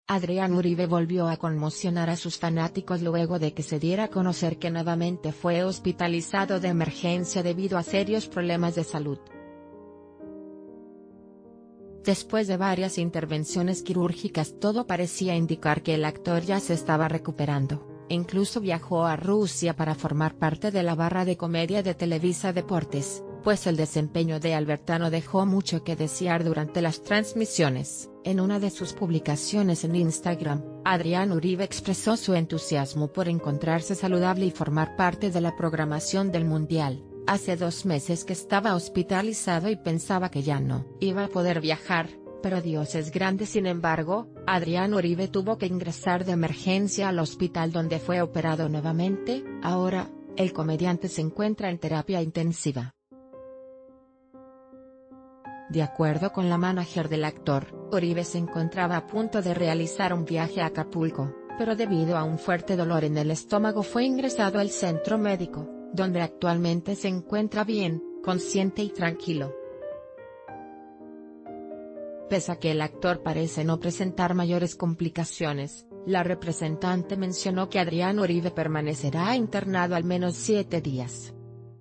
Adrián Uribe volvió a conmocionar a sus fanáticos luego de que se diera a conocer que nuevamente fue hospitalizado de emergencia debido a serios problemas de salud. Después de varias intervenciones quirúrgicas, todo parecía indicar que el actor ya se estaba recuperando. Incluso viajó a Rusia para formar parte de la barra de comedia de Televisa Deportes, pues el desempeño de Albertano dejó mucho que desear durante las transmisiones. En una de sus publicaciones en Instagram, Adrián Uribe expresó su entusiasmo por encontrarse saludable y formar parte de la programación del Mundial. Hace 2 meses que estaba hospitalizado y pensaba que ya no iba a poder viajar, pero Dios es grande. Sin embargo, Adrián Uribe tuvo que ingresar de emergencia al hospital donde fue operado nuevamente. Ahora, el comediante se encuentra en terapia intensiva. De acuerdo con la manager del actor, Uribe se encontraba a punto de realizar un viaje a Acapulco, pero debido a un fuerte dolor en el estómago fue ingresado al centro médico, donde actualmente se encuentra bien, consciente y tranquilo. Pese a que el actor parece no presentar mayores complicaciones, la representante mencionó que Adrián Uribe permanecerá internado al menos 7 días.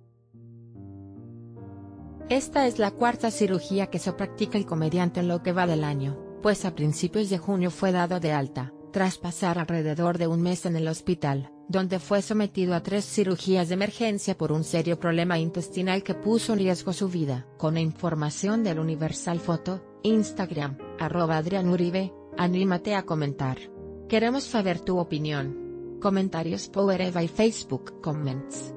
Esta es la 4ª cirugía que se practica el comediante en lo que va del año, pues a principios de junio fue dado de alta, tras pasar alrededor de un mes en el hospital, donde fue sometido a 3 cirugías de emergencia por un serio problema intestinal que puso en riesgo su vida. Con información del Universal Foto, Instagram, @AdriánUribe, anímate a comentar. Queremos saber tu opinión. Comentarios Power Eva y Facebook Comments.